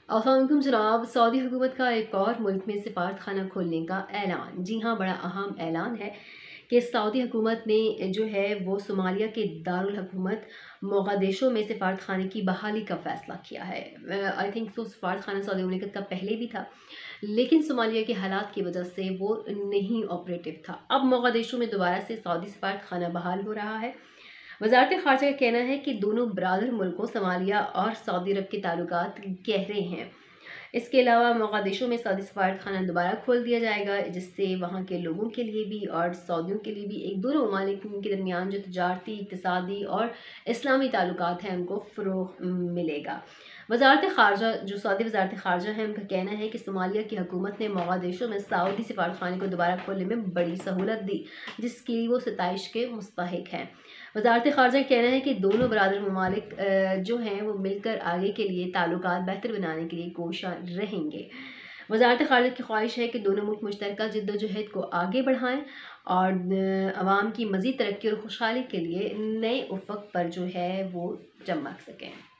अस्सलाम वालेकुम जनाब। सऊदी हुकूमत का एक और मुल्क में सिफारत खाना खोलने का ऐलान। जी हाँ, बड़ा अहम ऐलान है कि सऊदी हुकूमत ने जो है वो सोमालिया के दारुल हुकूमत मोगादिशो में सिफारत खाने की बहाली का फ़ैसला किया है। आई थिंक सो सिफारत खाना सऊदी मुल्क का पहले भी था, लेकिन सोमालिया के हालात की वजह से वो नहीं ऑपरेटिव था। अब मोगादिशो में दोबारा से सऊदी सिफारत खाना बहाल हो रहा है। वज़ारत ख़ारजा का कहना है कि दोनों बरादर मुल्कों सोमालिया और सऊदी अरब के ताल्लुकात गहरे हैं। इसके अलावा मोगादिशो में सऊदी सफारत खाना दोबारा खोल दिया जाएगा, जिससे वहाँ के लोगों के लिए भी और सऊदियों के लिए भी एक दोनों ममालिक के दरमियान जो तजारती, इक़्तिसादी और इस्लामी ताल्लुकात हैं उनको फ़रोग़ मिलेगा। वज़ारत ख़ारजा जो सऊदी वज़ारत ख़ारजा है, उनका कहना है कि सोमालिया की हुकूमत ने मोगादिशो में सऊदी सफारत खाने को दोबारा खोलने में बड़ी सहूलत दी, जिसकी वो सिताइश के मुस्तहिक हैं। वज़ारत ख़ारजा का कहना है कि दोनों बरादर ममालिक जो हैं वो मिलकर आगे के लिए ताल्लुकात बेहतर बनाने के लिए कोशिश रहेंगे। वज़ारत ख़ारजा की ख्वाहिश है कि दोनों मुल्क मुश्तरका जद्दोजहद को आगे बढ़ाएँ और अवाम की मज़ीद तरक्की और खुशहाली के लिए नए उफ़क़ पर जो है वो चमक सकें।